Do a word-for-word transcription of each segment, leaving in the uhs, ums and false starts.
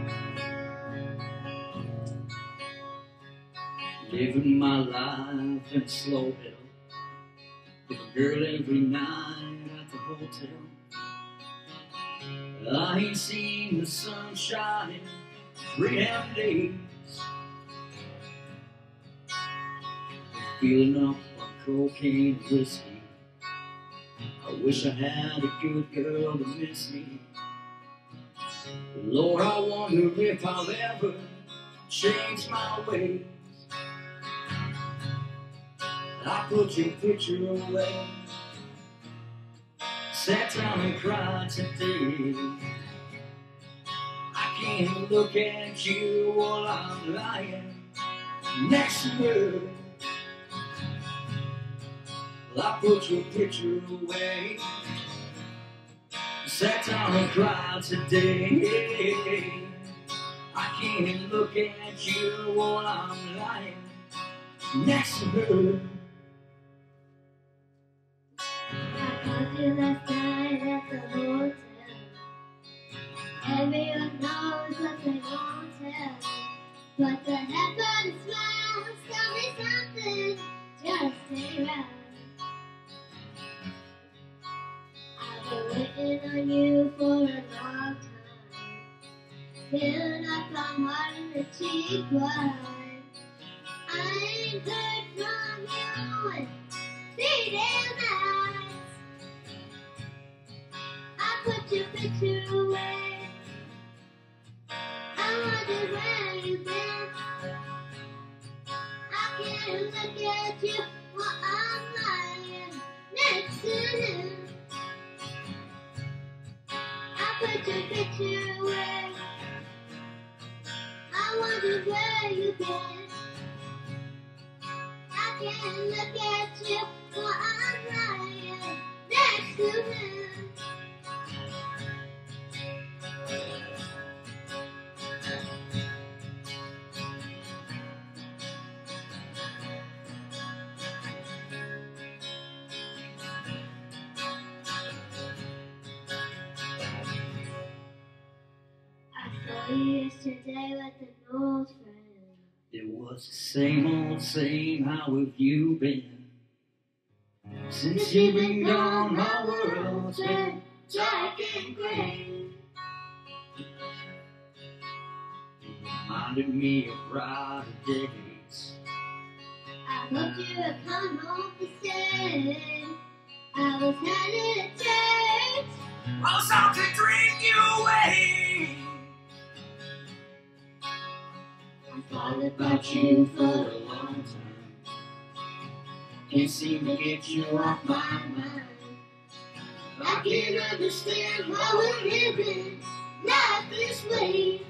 Living my life in a slow hill, with a girl every night at the hotel. I ain't seen the sun shining three damn days. Feeling up on cocaine and whiskey. I wish I had a good girl to miss me. But Lord, I wonder if I'll ever change my ways. I put your picture away, sat down and cried today. I can't look at you while I'm lying next to her. Well, I put your picture away, sat down and cried today. I can't look at you while I'm lying next to her. I called you last night at the hotel. Everyone knows what they won't tell, but the heaven smiles, tell me something, just stay right. I've been waiting on you for a long time, filling up my heart in the cheap wine. I ain't heard from you in three damn nights. I put your picture away, I wonder where you've been. I can't look at you while I'm lying next to him. I put your picture away, I wonder where you've been. I can't look at you while I'm lying next to him. I saw you yesterday with an old friend. It was the same old same, how have you been? Since you've been gone, my world's been dark and gray. You reminded me of brighter days. I hoped you would come home to stay. I was headed to church, I was out to drink you away. I thought about you for a long time, Can't seem to get you off my mind. I can't understand why we're living life this way.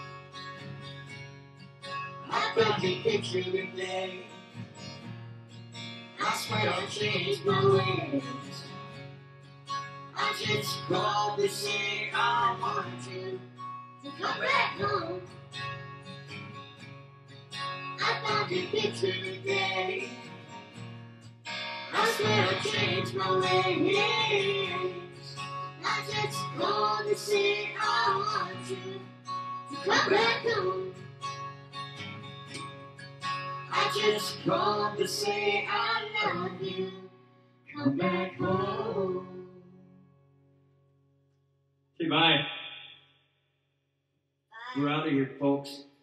I found your picture today. I swear I've changed my ways. I just called to say I want you To come back home, I found your picture today. I swear I've changed my ways. I just called to say I want you to come back home. I just called to say I love you. Come back home. Okay, bye. Bye. We're out of here, folks.